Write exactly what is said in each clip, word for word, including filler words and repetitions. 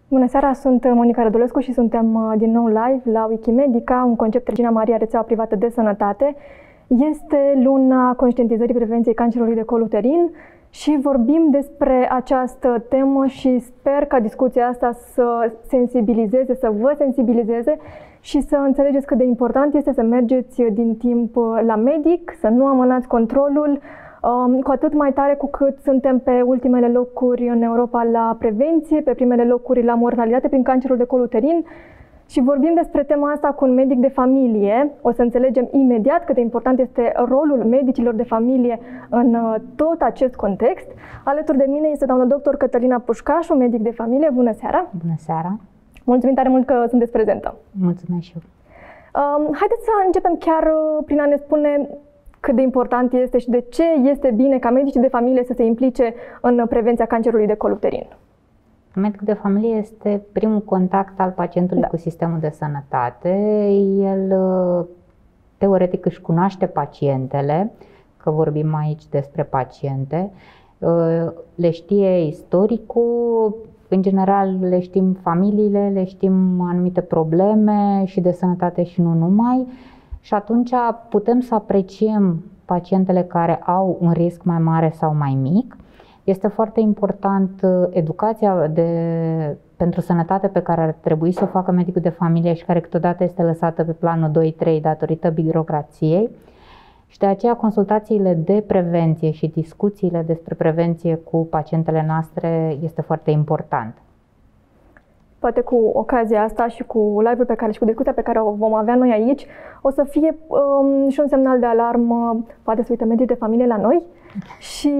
Bună seara, sunt Monica Rădulescu și suntem din nou live la Wikimedica, un concept Regina Maria, rețeaua privată de sănătate. Este luna conștientizării prevenției cancerului de col uterin și vorbim despre această temă și sper ca discuția asta să sensibilizeze, să vă sensibilizeze și să înțelegeți cât de important este să mergeți din timp la medic, să nu amânați controlul, cu atât mai tare cu cât suntem pe ultimele locuri în Europa la prevenție, pe primele locuri la mortalitate prin cancerul de col uterin. Și vorbim despre tema asta cu un medic de familie. O să înțelegem imediat cât de important este rolul medicilor de familie în tot acest context. Alături de mine este doamna doctor Cătălina Pușcașu, medic de familie. Bună seara! Bună seara! Mulțumim tare mult că sunteți prezentă! Mulțumesc și eu! Haideți să începem chiar prin a ne spune cât de important este și de ce este bine ca medicii de familie să se implice în prevenția cancerului de col uterin. Medicul de familie este primul contact al pacientului da. cu sistemul de sănătate. El teoretic își cunoaște pacientele, că vorbim aici despre paciente, le știe istoricul, în general le știm familiile, le știm anumite probleme și de sănătate și nu numai. Și atunci putem să apreciem pacientele care au un risc mai mare sau mai mic. Este foarte important educația de, pentru sănătate pe care ar trebui să o facă medicul de familie și care câteodată este lăsată pe planul doi trei datorită birocrației. Și de aceea consultațiile de prevenție și discuțiile despre prevenție cu pacientele noastre este foarte important. Poate cu ocazia asta și cu live-ul pe care și cu discuția pe care o vom avea noi aici, o să fie um, și un semnal de alarmă, poate să uită medicii de familie la noi și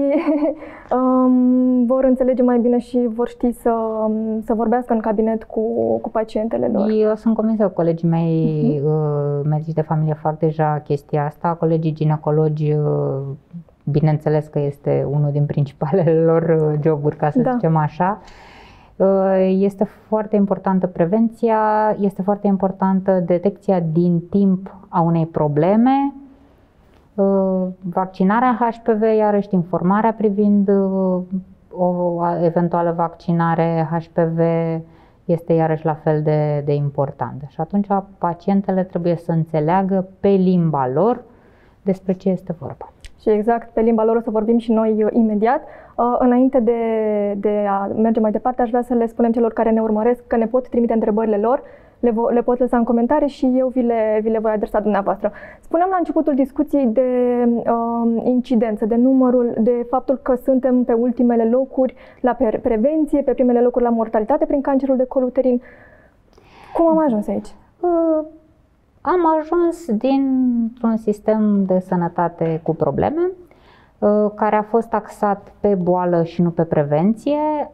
um, vor înțelege mai bine și vor ști să, să vorbească în cabinet cu, cu pacientele lor. Eu sunt convinsă că colegii mei uh-huh. medici de familie fac deja chestia asta, colegii ginecologi, bineînțeles că este unul din principalele lor joburi, ca să da. zicem așa. Este foarte importantă prevenția, este foarte importantă detecția din timp a unei probleme, vaccinarea H P V, iarăși informarea privind o eventuală vaccinare H P V este iarăși la fel de, de importantă. Și atunci pacientele trebuie să înțeleagă pe limba lor despre ce este vorba. Și exact pe limba lor o să vorbim și noi imediat. Înainte de, de a merge mai departe, aș vrea să le spunem celor care ne urmăresc că ne pot trimite întrebările lor, le, vo, le pot lăsa în comentarii și eu vi le, vi le voi adresa dumneavoastră. Spuneam la începutul discuției de uh, incidență, de numărul, de faptul că suntem pe ultimele locuri la prevenție, pe primele locuri la mortalitate prin cancerul de col uterin. Cum am ajuns aici? Uh. Am ajuns dintr-un sistem de sănătate cu probleme, care a fost axat pe boală și nu pe prevenție.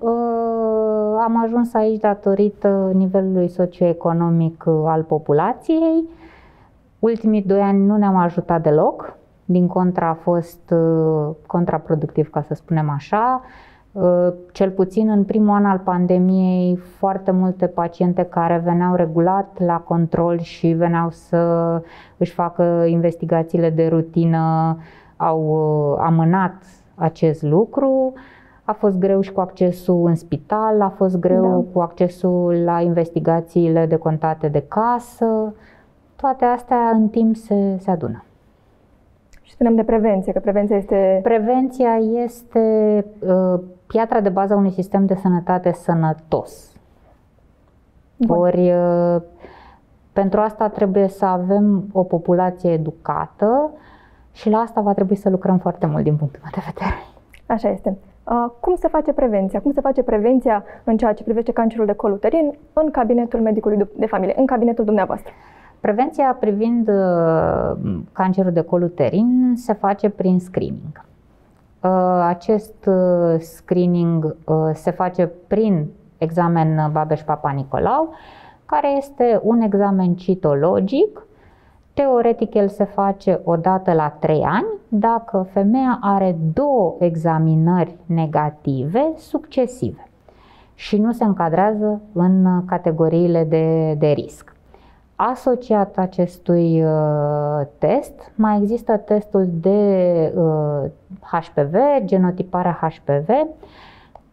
Am ajuns aici datorită nivelului socioeconomic al populației. Ultimii doi ani nu ne-am ajutat deloc, din contră a fost contraproductiv, ca să spunem așa. Cel puțin în primul an al pandemiei, foarte multe paciente care veneau regulat la control și veneau să își facă investigațiile de rutină au amânat acest lucru. A fost greu și cu accesul în spital, a fost greu da. cu accesul la investigațiile de contate de casă. Toate astea în timp se, se adună. Și spunem de prevenție, că prevenția este... Prevenția este uh, piatra de bază a unui sistem de sănătate sănătos. Bun. Ori uh, pentru asta trebuie să avem o populație educată și la asta va trebui să lucrăm foarte mult din punctul meu de vedere. Așa este. Uh, cum se face prevenția? Cum se face prevenția în ceea ce privește cancerul de col uterin în cabinetul medicului de familie, în cabinetul dumneavoastră? Prevenția privind uh, cancerul de col uterin se face prin screening. Uh, acest uh, screening uh, se face prin examen Babeș-Papa Nicolau, care este un examen citologic. Teoretic el se face o dată la trei ani dacă femeia are două examinări negative succesive și nu se încadrează în categoriile de, de risc. Asociat acestui uh, test, mai există testul de uh, H P V, genotiparea H P V,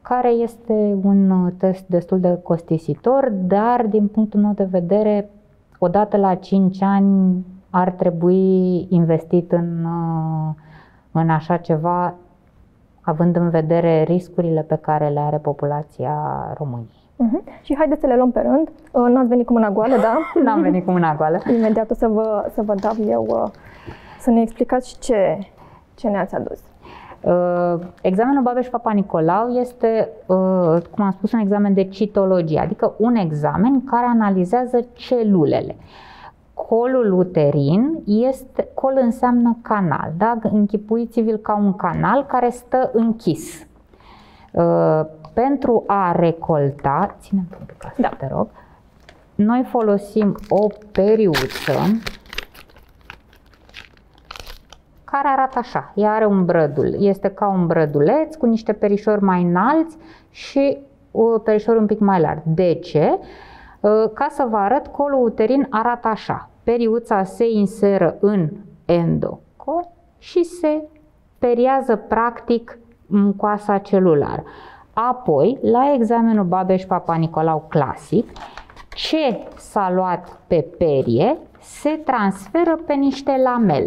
care este un test destul de costisitor, dar din punctul meu de vedere, odată la cinci ani ar trebui investit în, în așa ceva, având în vedere riscurile pe care le are populația României. Uh-huh. Și haideți să le luăm pe rând. N-ați venit cu mâna goală, da? N-am venit cu mâna goală. Imediat o să vă, să vă dau eu să ne explicați ce, ce ne-ați adus. Uh, examenul Babeș-Papa Nicolau este, uh, cum am spus, un examen de citologie, adică un examen care analizează celulele. Colul uterin este, col înseamnă canal, da? Închipuiți-vi-l ca un canal care stă închis. Uh, pentru a recolta, ține-mi un pic asta, da. Te rog, noi folosim o periuță care arată așa, ea are un brădul, este ca un brăduleț cu niște perișori mai înalți și un perișor un pic mai larg. De ce? Ca să vă arăt, colul uterin arată așa, periuța se inseră în endocol și se periază practic mucoasa celulară. Apoi, la examenul Babeș-Papa Nicolau clasic, ce s-a luat pe perie se transferă pe niște lamele.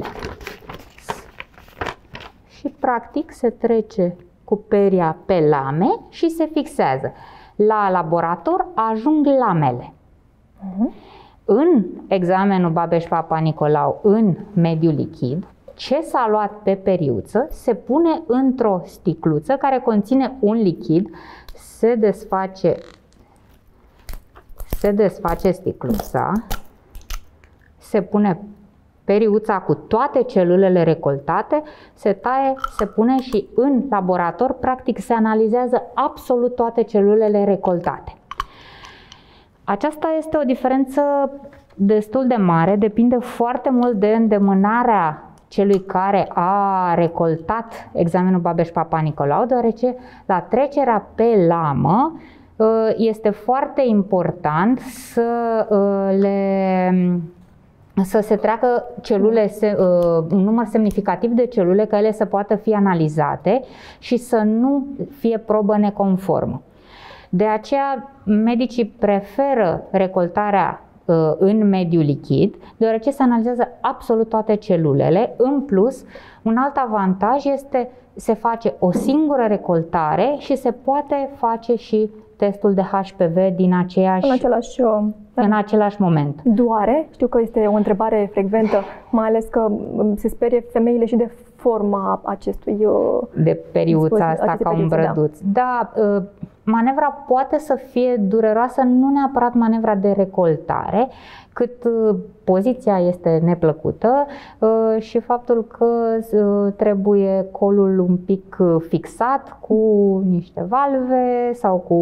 Și practic se trece cu peria pe lame și se fixează. La laborator ajung lamele. Uh-huh. În examenul Babeș-Papa Nicolau în mediu lichid, ce s-a luat pe periuță se pune într-o sticluță care conține un lichid, se desface, se desface sticluța, se pune periuța cu toate celulele recoltate, se taie, se pune și în laborator, practic se analizează absolut toate celulele recoltate. Aceasta este o diferență destul de mare, depinde foarte mult de îndemânarea celui care a recoltat examenul Babeș-Papa Nicolau, deoarece la trecerea pe lamă este foarte important să le să se treacă celule, un număr semnificativ de celule, ca ele să poată fi analizate și să nu fie probă neconformă. De aceea, medicii preferă recoltarea în mediu lichid, deoarece se analizează absolut toate celulele. În plus, un alt avantaj este se face o singură recoltare și se poate face și testul de H P V din aceeași, în același, în același moment. Doare? Știu că este o întrebare frecventă, mai ales că se sperie femeile și de forma acestui de periuța asta ca un brăduț. Da, da, manevra poate să fie dureroasă, nu neapărat manevra de recoltare, cât poziția este neplăcută și faptul că trebuie colul un pic fixat cu niște valve sau cu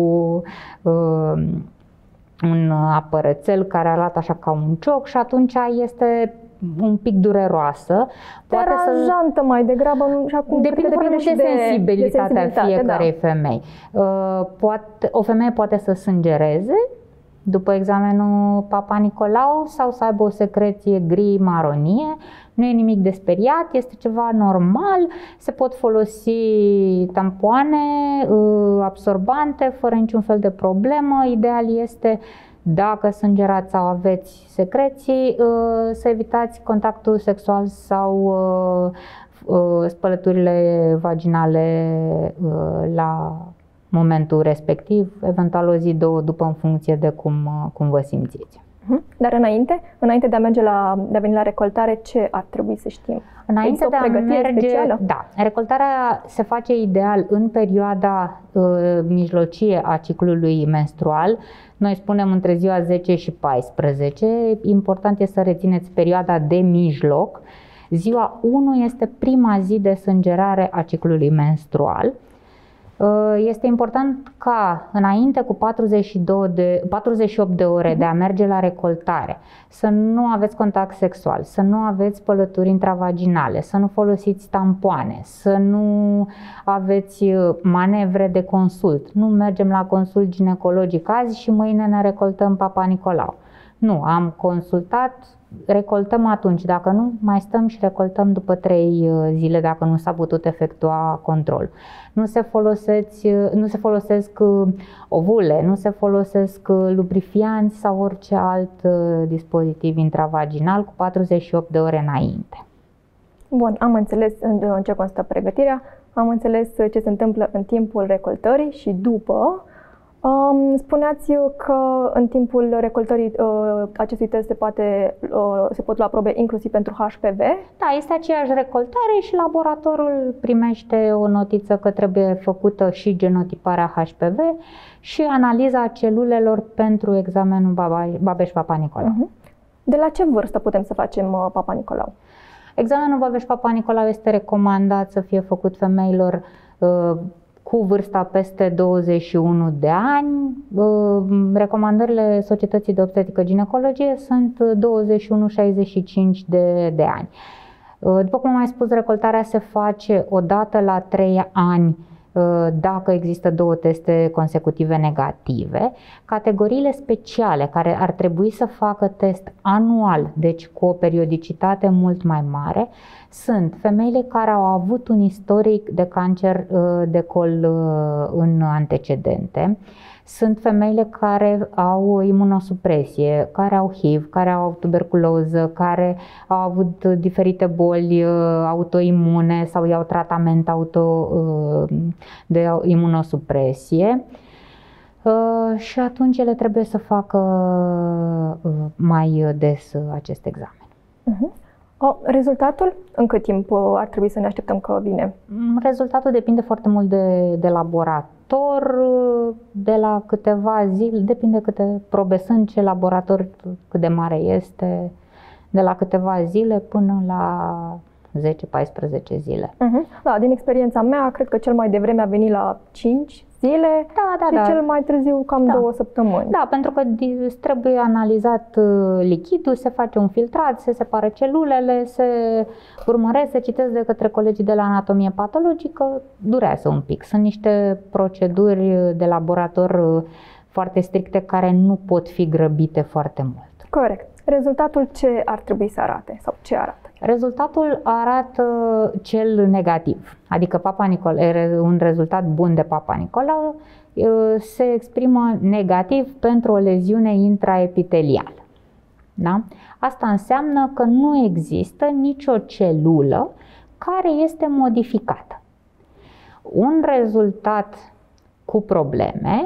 un apărățel care arată așa ca un cioc și atunci este un pic dureroasă. Poate deranjantă să... mai degrabă, și acum depinde, depinde și de, de sensibilitatea de sensibilitate, fiecarei da. femei. Poate, o femeie poate să sângereze după examenul Papa Nicolau sau să aibă o secreție gri-maronie. Nu e nimic de speriat, este ceva normal, se pot folosi tampoane absorbante fără niciun fel de problemă. Ideal este, dacă sângerați sau aveți secreții, să evitați contactul sexual sau spălăturile vaginale la momentul respectiv, eventual o zi, două după, în funcție de cum, cum vă simțiți. Dar înainte, înainte de a merge la, de a veni la recoltare, ce ar trebui să știm? Înainte de a merge, specială? Da, recoltarea se face ideal în perioada uh, mijlocie a ciclului menstrual. Noi spunem între ziua zece și paisprezece. Important este să rețineți perioada de mijloc. Ziua unu este prima zi de sângerare a ciclului menstrual. Este important ca înainte cu patruzeci și două de, patruzeci și opt de ore de a merge la recoltare să nu aveți contact sexual, să nu aveți spălături intravaginale, să nu folosiți tampoane, să nu aveți manevre de consult. Nu mergem la consult ginecologic azi și mâine ne recoltăm Papa Nicolau. Nu, am consultat, recoltăm atunci, dacă nu, mai stăm și recoltăm după trei zile dacă nu s-a putut efectua control. Nu se folosesc, nu se folosesc ovule, nu se folosesc lubrifianți sau orice alt dispozitiv intravaginal cu patruzeci și opt de ore înainte. Bun, am înțeles în ce constă pregătirea, am înțeles ce se întâmplă în timpul recoltării și după. Spuneați că în timpul recoltării acestui test se, poate, se pot lua probe inclusiv pentru H P V? Da, este aceeași recoltare și laboratorul primește o notiță că trebuie făcută și genotiparea H P V și analiza celulelor pentru examenul Babeș-Papa Nicolau. De la ce vârstă putem să facem Papa Nicolau? Examenul Babeș-Papa Nicolau este recomandat să fie făcut femeilor cu vârsta peste douăzeci și unu de ani. Recomandările Societății de Obstetrică Ginecologie sunt douăzeci și unu șaizeci și cinci de, de ani. După cum am mai spus, recoltarea se face odată la trei ani dacă există două teste consecutive negative. Categoriile speciale care ar trebui să facă test anual, deci cu o periodicitate mult mai mare, sunt femeile care au avut un istoric de cancer de col în antecedente, sunt femeile care au imunosupresie, care au H I V, care au tuberculoză, care au avut diferite boli autoimune sau iau tratament auto de imunosupresie. Și atunci ele trebuie să facă mai des acest examen. Uh-huh. O, rezultatul? În cât timp ar trebui să ne așteptăm că vine? Rezultatul depinde foarte mult de, de laborator, de la câteva zile, depinde câte probe sunt, ce laborator, cât de mare este, de la câteva zile până la zece paisprezece zile. Uh-huh. Da, din experiența mea, cred că cel mai devreme a venit la cinci zile da, da, și da. cel mai târziu cam da. două săptămâni. Da, pentru că trebuie analizat lichidul, se face un filtrat, se separă celulele, se urmăresc, se citesc de către colegii de la anatomie patologică, durează un pic. Sunt niște proceduri de laborator foarte stricte care nu pot fi grăbite foarte mult. Corect. Rezultatul ce ar trebui să arate sau ce arată? Rezultatul arată cel negativ, adică Papa Nicolau, un rezultat bun de Papa Nicolau se exprimă negativ pentru o leziune intraepitelială. Da? Asta înseamnă că nu există nicio celulă care este modificată. Un rezultat cu probleme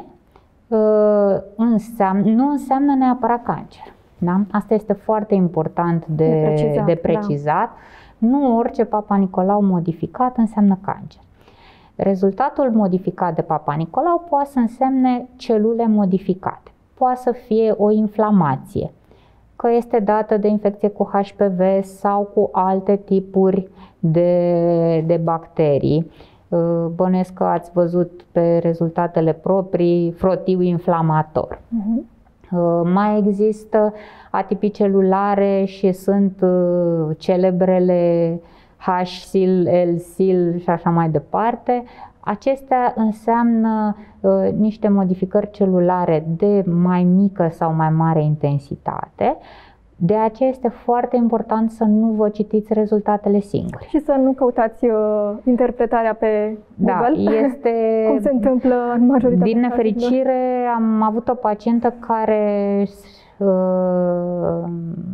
înseamnă, nu înseamnă neapărat cancer. Da? Asta este foarte important de, de precizat. De precizat. Da. Nu orice Papa Nicolau modificat înseamnă cancer. Rezultatul modificat de Papa Nicolau poate să însemne celule modificate. Poate să fie o inflamație, că este dată de infecție cu H P V sau cu alte tipuri de, de bacterii. Bănuiesc că ați văzut pe rezultatele proprii frotiu inflamator. Uh-huh. Mai există atipii celulare și sunt celebrele H-S I L, L-S I L și așa mai departe. Acestea înseamnă uh, niște modificări celulare de mai mică sau mai mare intensitate. De aceea este foarte important să nu vă citiți rezultatele singuri. Și să nu căutați uh, interpretarea pe Google, da, este, cum se întâmplă în majoritatea din nefericire am avut o pacientă care uh,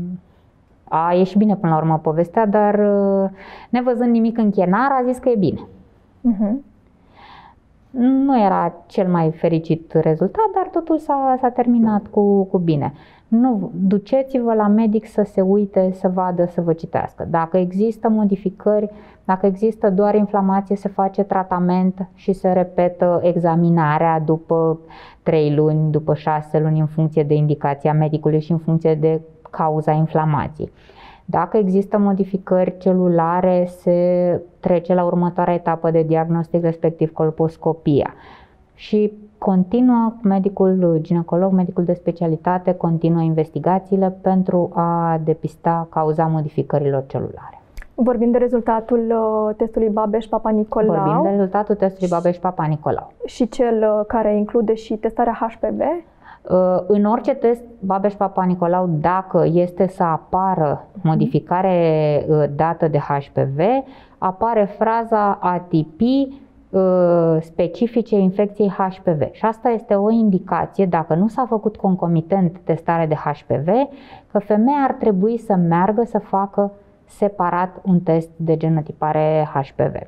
a ieșit bine până la urmă povestea, dar uh, nevăzând nimic în chenar a zis că e bine. Uh-huh. Nu era cel mai fericit rezultat, dar totul s-a, s-a terminat cu, cu bine. Nu, duceți-vă la medic să se uite, să vadă, să vă citească. Dacă există modificări, dacă există doar inflamație, se face tratament și se repetă examinarea după trei luni, după șase luni, în funcție de indicația medicului și în funcție de cauza inflamației. Dacă există modificări celulare, se trece la următoarea etapă de diagnostic, respectiv colposcopia. Și continuă medicul ginecolog, medicul de specialitate, continuă investigațiile pentru a depista cauza modificărilor celulare. Vorbim de rezultatul testului Babeș-Papa Nicolau. Vorbim de rezultatul testului Babeș-Papa Nicolau. Și cel care include și testarea H P V? În orice test Babeș-Papa Nicolau, dacă este să apară modificare dată de H P V, apare fraza atipii specifice infecției H P V. Și asta este o indicație, dacă nu s-a făcut concomitent testare de H P V, că femeia ar trebui să meargă să facă separat un test de genotipare H P V.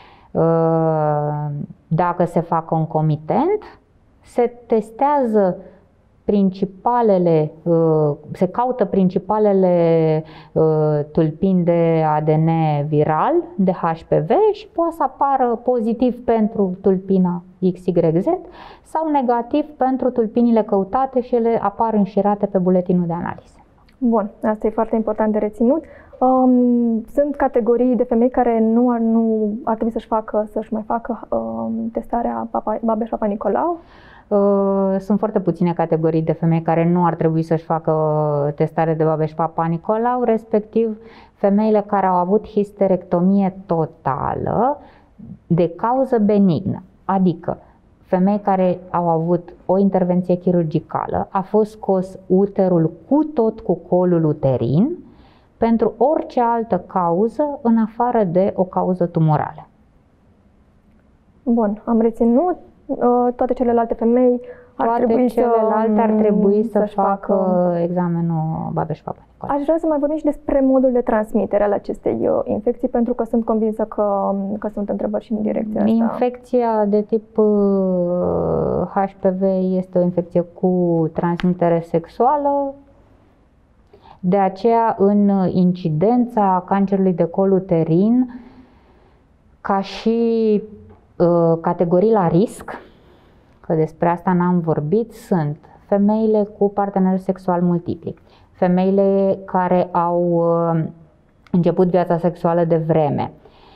Dacă se fac concomitent, se testează principalele, se caută principalele tulpini de A D N viral de H P V și poate să apară pozitiv pentru tulpina X Y Z sau negativ pentru tulpinile căutate și ele apar înșirate pe buletinul de analiză. Bun, asta e foarte important de reținut. Um, sunt categorii de femei care nu ar, nu ar trebui să-și facă, să-și mai facă um, testarea Babeș-Papa Nicolau? Sunt foarte puține categorii de femei care nu ar trebui să-și facă testare de Babeș-Papa Nicolau, respectiv femeile care au avut histerectomie totală de cauză benignă, adică femei care au avut o intervenție chirurgicală, a fost scos uterul cu tot cu colul uterin pentru orice altă cauză în afară de o cauză tumorală. Bun, am reținut. Toate celelalte femei ar Toate trebui celelalte să, ar trebui să facă, facă examenul Babeș-Papa Nicolau. Aș vrea să mai vorbim și despre modul de transmitere al acestei infecții, pentru că sunt convinsă că, că sunt întrebări și în direcția asta. Infecția de tip H P V este o infecție cu transmitere sexuală. De aceea, în incidența cancerului de col uterin, ca și categorii la risc, că despre asta n-am vorbit, sunt femeile cu parteneri sexual multipli, femeile care au început viața sexuală de vreme,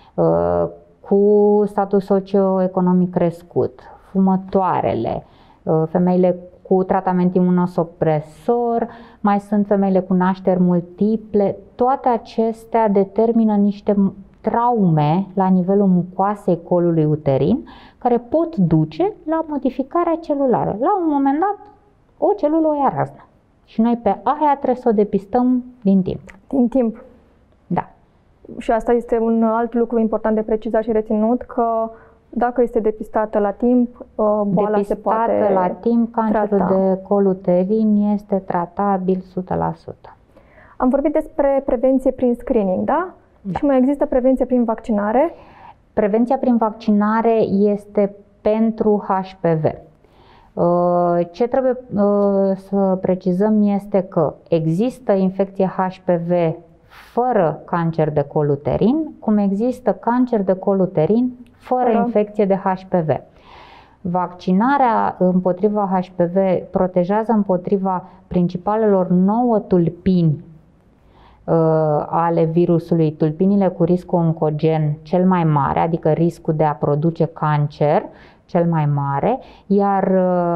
cu status socioeconomic crescut, fumătoarele, femeile cu tratament imunosupresor, mai sunt femeile cu nașteri multiple. Toate acestea determină niște traume la nivelul mucoasei colului uterin care pot duce la modificarea celulară. La un moment dat, o celulă o ia raznă. Și noi pe aia trebuie să o depistăm din timp. Din timp. Da. Și asta este un alt lucru important de precizat și reținut, că dacă este depistată la timp, boala se poate Depistată la timp, cancerul trata. de col uterin este tratabil o sută la sută. Am vorbit despre prevenție prin screening, da? Da. Și mai există prevenție prin vaccinare? Prevenția prin vaccinare este pentru H P V. Ce trebuie să precizăm este că există infecție H P V fără cancer de col uterin, cum există cancer de col uterin fără fără. infecție de H P V. Vaccinarea împotriva H P V protejează împotriva principalelor nouă tulpini ale virusului, tulpinile cu risc oncogen cel mai mare, adică riscul de a produce cancer cel mai mare, iar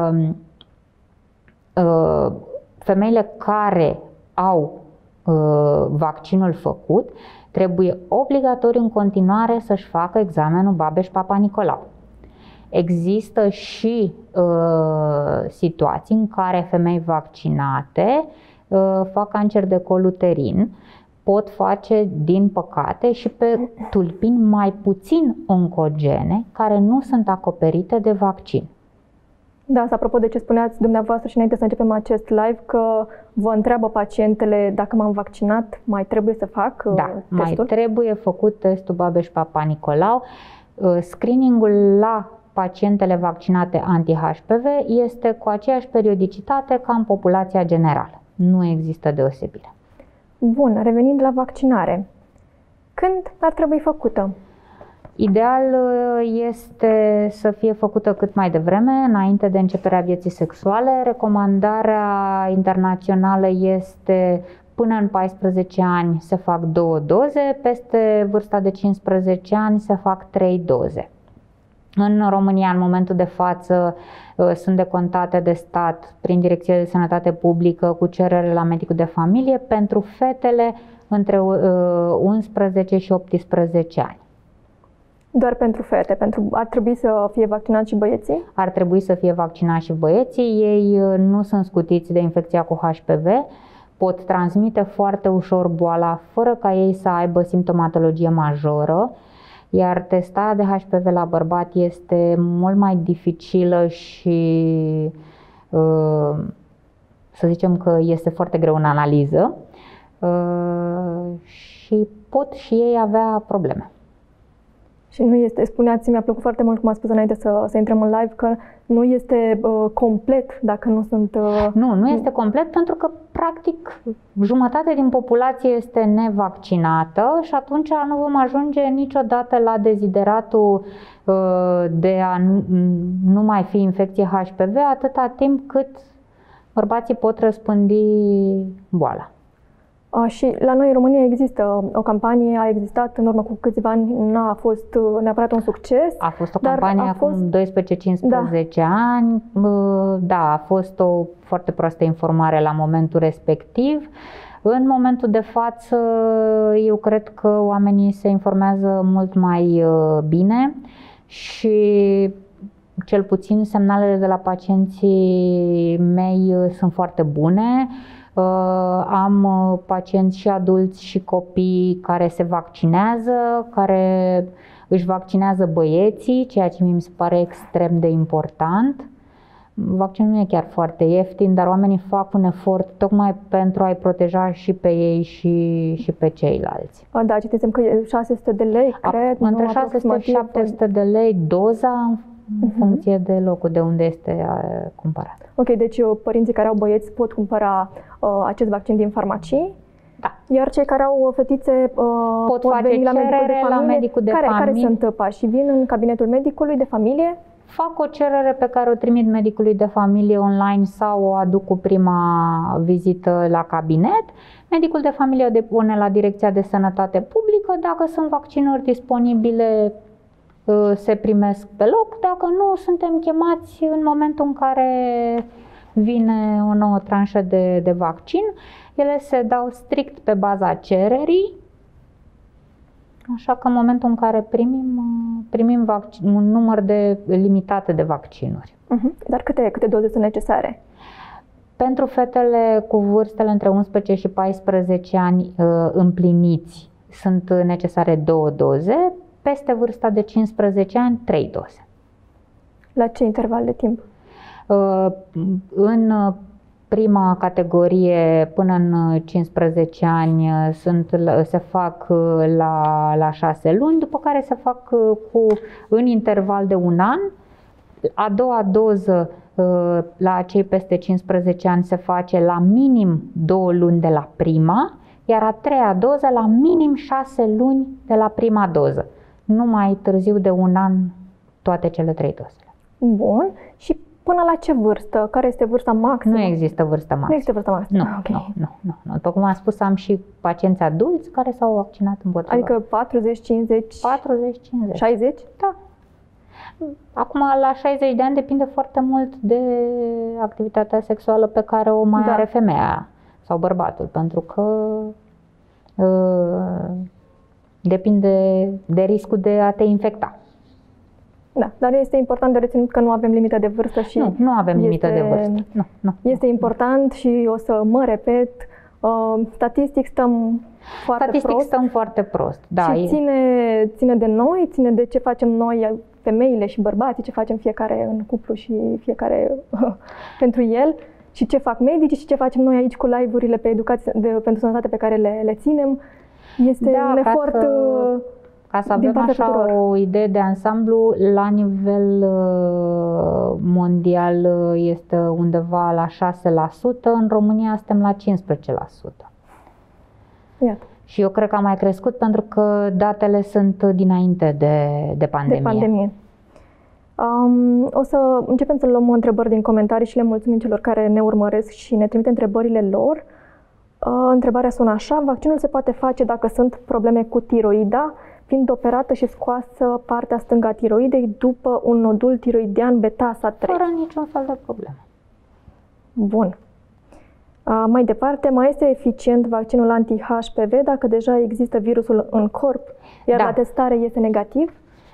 femeile care au vaccinul făcut trebuie obligatoriu în continuare să-și facă examenul Babeș-Papa Nicolau. Există și uh, situații în care femei vaccinate uh, fac cancer de col uterin, pot face, din păcate, și pe tulpini mai puțin oncogene care nu sunt acoperite de vaccin. Da, apropo de ce spuneați dumneavoastră și înainte să începem acest live, că vă întreabă pacientele dacă m-am vaccinat, mai trebuie să fac da, testul? mai trebuie făcut testul Babeș-Papa Nicolau. Screeningul la pacientele vaccinate anti-H P V este cu aceeași periodicitate ca în populația generală. Nu există deosebire. Bun, revenind la vaccinare. Când ar trebui făcută? Ideal este să fie făcută cât mai devreme, înainte de începerea vieții sexuale. Recomandarea internațională este până în paisprezece ani se fac două doze, peste vârsta de cincisprezece ani se fac trei doze. În România, în momentul de față, sunt decontate de stat prin Direcția de Sănătate Publică cu cerere la medicul de familie pentru fetele între unsprezece și optsprezece ani. Doar pentru fete? Pentru, ar trebui să fie vaccinați și băieții? Ar trebui să fie vaccinați și băieții. Ei nu sunt scutiți de infecția cu H P V, pot transmite foarte ușor boala fără ca ei să aibă simptomatologie majoră, iar testarea de H P V la bărbat este mult mai dificilă și să zicem că este foarte greu în analiză și pot și ei avea probleme. Și nu este, spuneați, mi-a plăcut foarte mult cum a spus înainte să, să intrăm în live, că nu este uh, complet dacă nu sunt... Uh... Nu, nu este complet pentru că practic jumătate din populație este nevaccinată și atunci nu vom ajunge niciodată la dezideratul uh, de a nu, nu mai fi infecție H P V atâta timp cât bărbații pot răspândi boala. A, și la noi în România există o campanie, a existat în urmă cu câțiva ani, n-a fost neapărat un succes. A fost o campanie acum fost... doisprezece cincisprezece da. ani, da, a fost o foarte proastă informare la momentul respectiv. În momentul de față, eu cred că oamenii se informează mult mai bine și cel puțin semnalele de la pacienții mei sunt foarte bune. Uh, am pacienți și adulți și copii care se vaccinează, care își vaccinează băieții, ceea ce mi se pare extrem de important. Vaccinul nu e chiar foarte ieftin, dar oamenii fac un efort tocmai pentru a-i proteja și pe ei și, și pe ceilalți. A, da, citisem că e șase sute de lei, cred. A, între șase sute și șapte sute de lei doza, în uh-huh. funcție de locul de unde este cumpărat. Ok, deci părinții care au băieți pot cumpăra uh, acest vaccin din farmacii, da. Iar cei care au fetițe uh, pot, pot face veni la medicul de familie. La medicul de care, familie. Care sunt pașii? Vin în cabinetul medicului de familie? Fac o cerere pe care o trimit medicului de familie online sau o aduc cu prima vizită la cabinet. Medicul de familie o depune la Direcția de Sănătate Publică. Dacă sunt vaccinuri disponibile, se primesc pe loc, dacă nu, suntem chemați în momentul în care vine o nouă tranșă de, de vaccin. Ele se dau strict pe baza cererii, așa că în momentul în care primim, primim vaccin, un număr de limitat de vaccinuri. Uh-huh. Dar câte, câte doze sunt necesare? Pentru fetele cu vârstele între unsprezece și paisprezece ani împliniți sunt necesare două doze, peste vârsta de cincisprezece ani, trei doze. La ce interval de timp? În prima categorie, până în cincisprezece ani, sunt, se fac la, la șase luni, după care se fac cu, în interval de un an. A doua doză la cei peste cincisprezece ani se face la minim două luni de la prima, iar a treia doză la minim șase luni de la prima doză. Nu mai târziu de un an toate cele trei dozele. Bun. Și până la ce vârstă? Care este vârsta maximă? Nu există vârstă maximă. Nu există vârstă maximă. Nu, okay. nu, nu, nu. După cum am spus, am și pacienți adulți care s-au vaccinat împotriva. Adică patruzeci, cincizeci, patruzeci, cincizeci. șaizeci? Da. Acum, la șaizeci de ani depinde foarte mult de activitatea sexuală pe care o mai da. are femeia sau bărbatul, pentru că uh, depinde de riscul de a te infecta. Da, dar este important de reținut că nu avem limită de vârstă și nu, nu avem limită este, de vârstă. Nu, nu, este nu, important nu. Și o să mă repet, uh, statistic stăm foarte statistic prost. stăm foarte prost. Da, și e... ține, ține de noi, ține de ce facem noi, femeile și bărbații, ce facem fiecare în cuplu și fiecare pentru el, și ce fac medicii și ce facem noi aici cu live-urile pe educație de, pentru sănătate pe care le, le ținem. Este da, un efort să... Ca să avem așa tuturor. O idee de ansamblu, la nivel uh, mondial este undeva la șase la sută, în România suntem la cincisprezece la sută. Iată. Și eu cred că a mai crescut pentru că datele sunt dinainte de, de pandemie. De pandemie. Um, o să începem să luăm întrebări din comentarii și le mulțumim celor care ne urmăresc și ne trimite întrebările lor. Uh, întrebarea sună așa: vaccinul se poate face dacă sunt probleme cu tiroida, fiind operată și scoasă partea stângă a tiroidei după un nodul tiroidean betasa trei. Fără niciun fel de problemă. Bun. A, mai departe, mai este eficient vaccinul anti-H P V dacă deja există virusul în corp, iar da. la testare este negativ?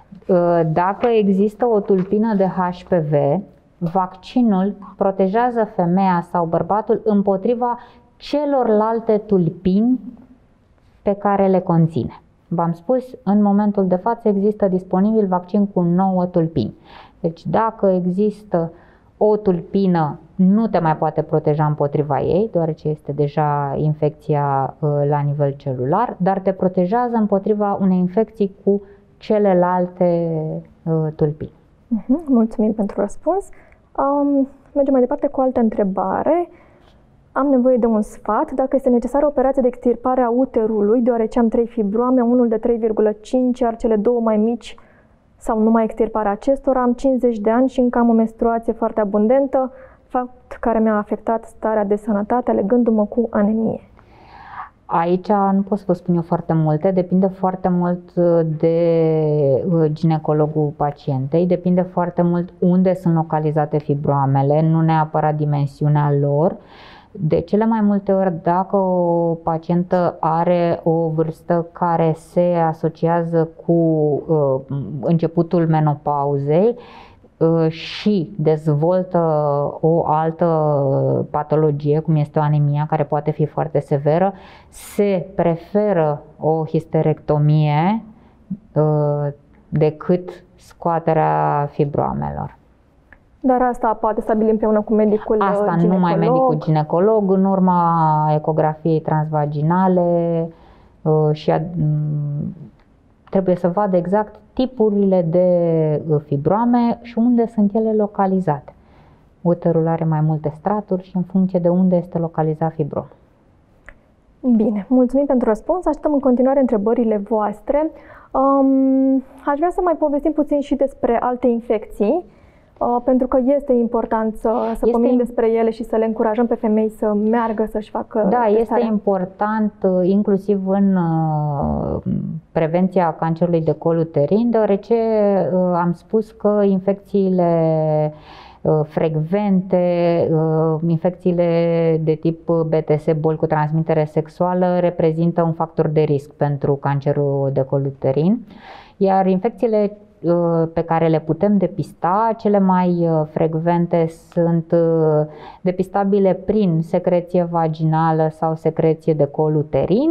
Dacă există o tulpină de H P V, vaccinul protejează femeia sau bărbatul împotriva celorlalte tulpini pe care le conține. V-am spus, în momentul de față există disponibil vaccin cu nouă tulpini. Deci dacă există o tulpină, nu te mai poate proteja împotriva ei, deoarece este deja infecția la nivel celular, dar te protejează împotriva unei infecții cu celelalte tulpini. Mulțumim pentru răspuns. Um, mergem mai departe cu o altă întrebare. Am nevoie de un sfat dacă este necesară operația de extirpare a uterului, deoarece am trei fibroame, unul de trei virgulă cinci, iar cele două mai mici, sau numai extirparea acestora. Am cincizeci de ani și încă am o menstruație foarte abundentă, fapt care mi-a afectat starea de sănătate, alegându-mă cu anemie. Aici nu pot să vă spun eu foarte multe, depinde foarte mult de ginecologul pacientei, depinde foarte mult unde sunt localizate fibroamele, nu neapărat dimensiunea lor. De cele mai multe ori, dacă o pacientă are o vârstă care se asociază cu uh, începutul menopauzei uh, și dezvoltă o altă patologie, cum este o anemia, care poate fi foarte severă, se preferă o histerectomie uh, decât scoaterea fibroamelor. Dar asta poate stabili împreună cu medicul Asta ginecolog. numai medicul ginecolog, în urma ecografiei transvaginale și a, trebuie să vadă exact tipurile de fibroame și unde sunt ele localizate. Uterul are mai multe straturi și în funcție de unde este localizat fibroma. Bine, mulțumim pentru răspuns. Așteptăm în continuare întrebările voastre. Um, aș vrea să mai povestim puțin și despre alte infecții. Uh, pentru că este important să, să pomenim despre ele și să le încurajăm pe femei să meargă să-și facă Da, testarea. Este important inclusiv în uh, prevenția cancerului de col uterin, deoarece uh, am spus că infecțiile uh, frecvente, uh, infecțiile de tip B T S, boli cu transmitere sexuală, reprezintă un factor de risc pentru cancerul de col uterin, iar infecțiile pe care le putem depista, cele mai frecvente sunt depistabile prin secreție vaginală sau secreție de col uterin.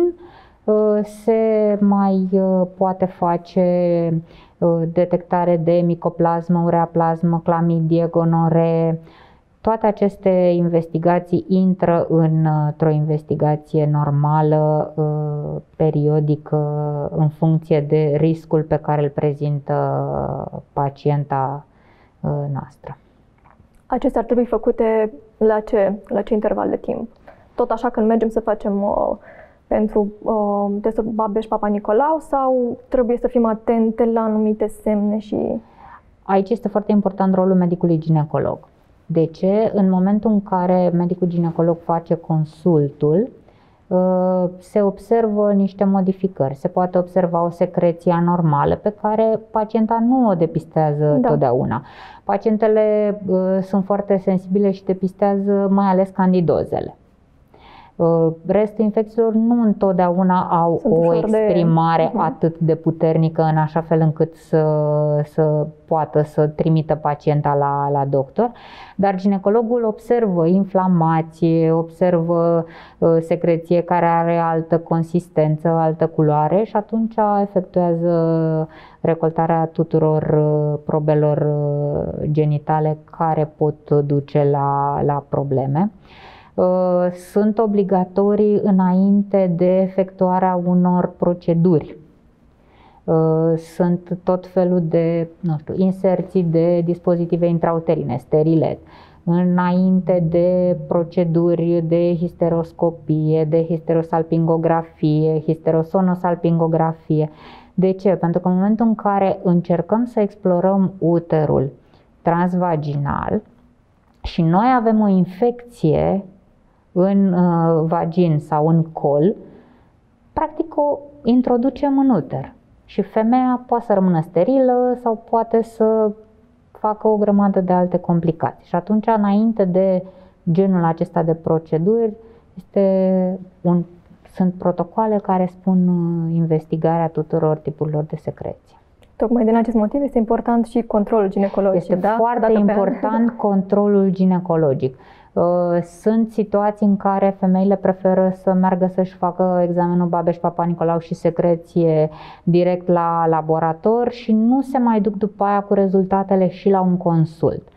Se mai poate face detectare de micoplasmă, ureaplasmă, clamidie, gonoree. Toate aceste investigații intră într-o investigație normală, periodică, în funcție de riscul pe care îl prezintă pacienta noastră. Acestea ar trebui făcute la ce, la ce interval de timp? Tot așa când mergem să facem uh, pentru uh, testul Babeș-Papa Nicolau sau trebuie să fim atente la anumite semne? Și aici este foarte important rolul medicului ginecolog. De ce? În momentul în care medicul ginecolog face consultul, se observă niște modificări. Se poate observa o secreție anormală pe care pacienta nu o depistează da. totdeauna. Pacientele sunt foarte sensibile și depistează mai ales candidozele. Restul infecțiilor nu întotdeauna au Sunt o exprimare de... atât de puternică în așa fel încât să, să poată să trimită pacienta la, la doctor, dar ginecologul observă inflamație, observă uh, secreție care are altă consistență, altă culoare și atunci efectuează recoltarea tuturor uh, probelor uh, genitale care pot duce la, la probleme. Sunt obligatorii înainte de efectuarea unor proceduri. Sunt tot felul de, nu știu, inserții de dispozitive intrauterine, sterilet, înainte de proceduri de histeroscopie, de histerosalpingografie, histerosonosalpingografie. De ce? Pentru că în momentul în care încercăm să explorăm uterul transvaginal și noi avem o infecție în uh, vagin sau în col, practic o introducem în uter și femeia poate să rămână sterilă sau poate să facă o grămadă de alte complicații. Și atunci, înainte de genul acesta de proceduri, este un, sunt protocoale care spun uh, investigarea tuturor tipurilor de secreție. Tocmai din acest motiv este important și controlul ginecologic. Este da? foarte important controlul ginecologic. Sunt situații în care femeile preferă să meargă să-și facă examenul Babeș-Papa Nicolau și secreție direct la laborator și nu se mai duc după aia cu rezultatele și la un consult.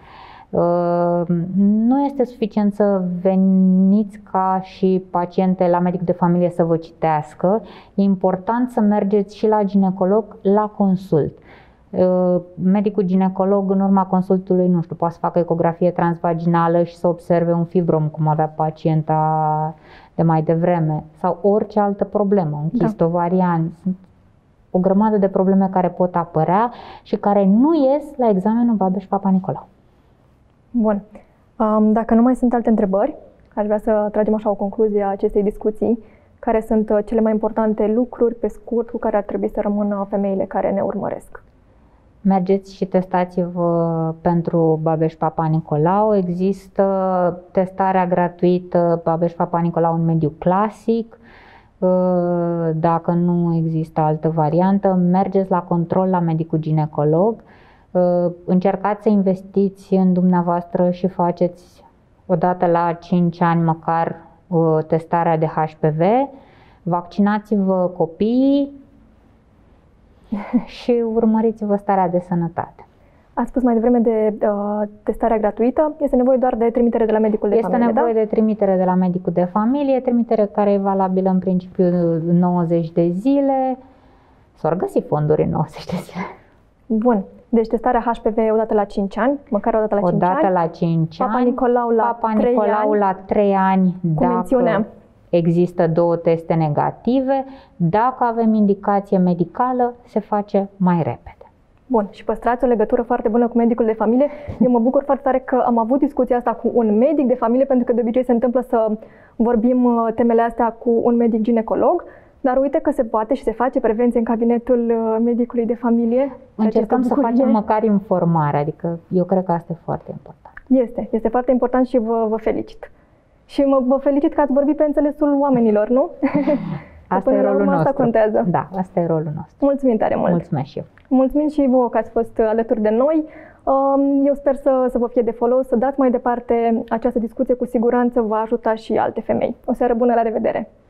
Nu este suficient să veniți ca și paciente la medic de familie să vă citească. E important să mergeți și la ginecolog la consult. Medicul ginecolog în urma consultului, nu știu, poate să facă ecografie transvaginală și să observe un fibrom, cum avea pacienta de mai devreme, sau orice altă problemă, un chist ovarian. Sunt o grămadă de probleme care pot apărea și care nu ies la examenul Babeș-Papa Nicolau. Bun. Dacă nu mai sunt alte întrebări, aș vrea să tragem așa o concluzie a acestei discuții. Care sunt cele mai importante lucruri, pe scurt, cu care ar trebui să rămână femeile care ne urmăresc? Mergeți și testați-vă pentru Babeș-Papa Nicolau. Există testarea gratuită Babeș-Papa Nicolau în mediu clasic. Dacă nu există altă variantă, mergeți la control la medicul ginecolog. Încercați să investiți în dumneavoastră și faceți odată la cinci ani măcar testarea de H P V. Vaccinați-vă copiii și urmăriți-vă starea de sănătate. Ați spus mai devreme de uh, testarea gratuită. Este nevoie doar de trimitere de la medicul de este familie, nevoie da? de trimitere de la medicul de familie, trimitere care e valabilă în principiu nouăzeci de zile. S-ar găsi fonduri în nouăzeci de zile. Bun. Deci testarea H P V odată la cinci ani, măcar odată la cinci ani. Odată la cinci ani. Papa Nicolau la Papa trei Nicolau ani. la trei ani. Cu mențiunea. Există două teste negative. Dacă avem indicație medicală, se face mai repede. Bun, și păstrați o legătură foarte bună cu medicul de familie. Eu mă bucur foarte tare că am avut discuția asta cu un medic de familie, pentru că de obicei se întâmplă să vorbim temele astea cu un medic ginecolog, dar uite că se poate și se face prevenție în cabinetul medicului de familie. Încercăm să facem măcar informare, adică eu cred că asta e foarte important. Este, este foarte important și vă, vă felicit. Și mă, vă felicit că ați vorbit pe înțelesul oamenilor, nu? Asta e rolul nostru. Asta contează. Da, asta e rolul nostru. Mulțumim tare mult. Mulțumesc și eu. Mulțumim și vouă că ați fost alături de noi. Eu sper să, să vă fie de folos, să dați mai departe această discuție, cu siguranță va ajuta și alte femei. O seară bună, la revedere!